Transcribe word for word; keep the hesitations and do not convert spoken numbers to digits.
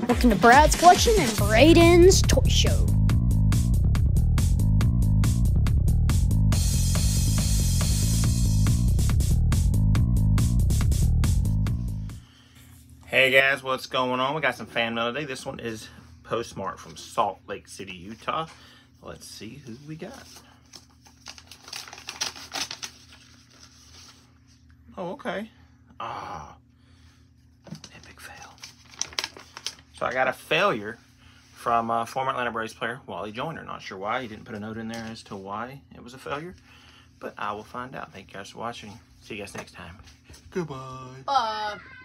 Welcome to Brad's Collection and Braden's Toy Show. Hey guys, what's going on? We got some fan mail today. This one is postmarked from Salt Lake City, Utah. Let's see who we got. Oh, okay. Ah, epic fail. So I got a failure from uh, former Atlanta Braves player Wally Joyner. Not sure why. He didn't put a note in there as to why it was a failure, but I will find out. Thank you guys for watching. See you guys next time. Goodbye. Bye.